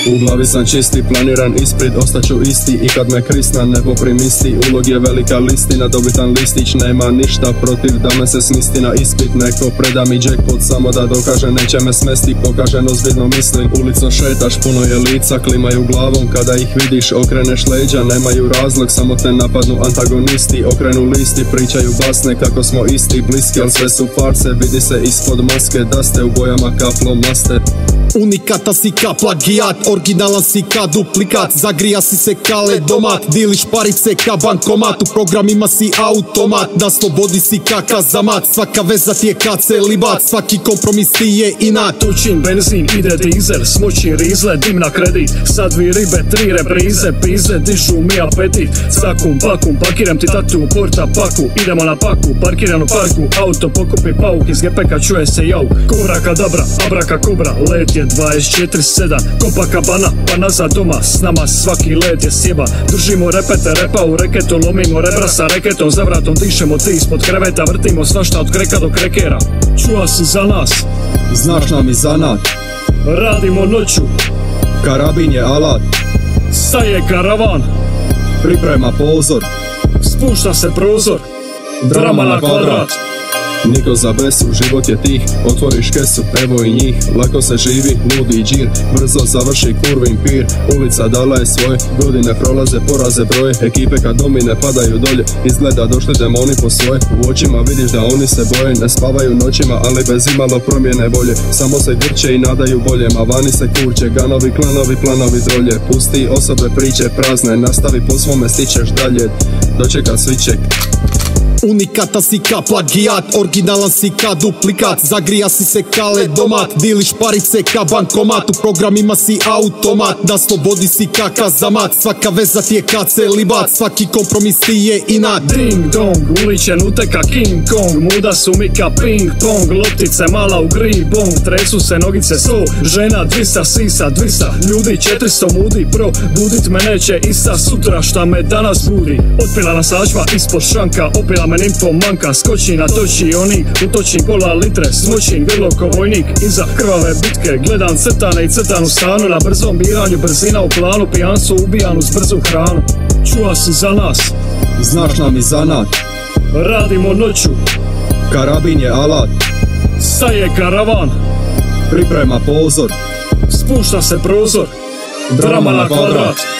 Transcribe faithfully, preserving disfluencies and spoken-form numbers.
U glavi sam čisti, planiran ispred, ostaću isti. I kad me krisna ne poprimisti, ulog je velika listina, dobitan listić, nema ništa protiv da me se smisti na ispit. Neko preda mi jackpot samo da dokaže, neće me smesti, pokaže ozbiljno mislim. Ulicom šetaš, puno je lica, klimaju glavom kada ih vidiš, okreneš leđa, nemaju razlog, samo te napadnu antagonisti. Okrenu listi, pričaju basne kako smo isti, bliski, al sve su farse, vidi se ispod maske da ste u bojama kaplo maste. Unikata si ka plagijat, originalan si ka duplikat, zagrija si se kale domat, diliš parice ka bankomat, u programima si automat, na slobodi si ka kazamat, svaka veza ti je ka celibat, svaki kompromis ti je inat. Tučin, benzin, ide dizel, smuči rizle, dim na kredit, sad dvi ribe, tri reprize, pize, dižu mi apetit, cakum, pakum, pakiram ti tatu, porta paku, idemo na paku, parkiram u parku, auto pokupi pauk, iz gepeka čuje se jauk, kobra kadabra, abraka kobra, let je dvadeset četiri sedam, Copacabana, pa nazad doma, s nama svaki let je sjeba, držimo repete, repa u reketu, lomimo rebra sa reketom, za vratom dišemo ti ispod kreveta, vrtimo svašta od kreka do krekera, čuva si za nas, znaš nam i zanat, radimo noću, karabin je alat, staje karavan, priprema pozor, spušta se prozor, drama na kvadrat. Niko za besu, život je tih, otvoriš kesu, evo i njih, lako se živi, ludi džir, brzo završi kurvin pir, ulica dala je svoje, godine prolaze, poraze broje, ekipe kad domine padaju dolje, izgleda došli demoni po svoje, u očima vidiš da oni se boje, ne spavaju noćima, ali bez imalo promjene volje, samo se grče i nadaju bolje, ma vani se kurče, ganovi, klanovi, planovi drolje, pusti osobe, priče prazne, nastavi po svome, stičeš dalje, dočeka sviček. Unikata si ka plagijat, originalan si ka duplikat, zagrija si se kale domat, diliš parice ka bankomat, u programima si automat, na slobodi si ka kazamat, svaka veza ti je ka celibat, svaki kompromis ti je inat. Ding dong, uličen uteka King Kong, muda su mika ping pong, loptice mala u gri bong, tresu se nogice sto, žena dvista, sisa dvista, ljudi četiristo mudi, pro, budit me neće ista sutra šta me danas budi, otpila na sačva ispod šanka, opila me info manka, skoči na toči onik, utočim pola litre, smočim grlo ko vojnik, iza krvave bitke, gledam crtane i crtanu stanu, na brzom biranju, brzina u planu, pijancu ubijanu s brzu hranu, čuva si za nas, znaš nam i zanat, radimo noću, karabin je alat, staje karavan, priprema pozor, spušta se prozor, drama na kvadrat.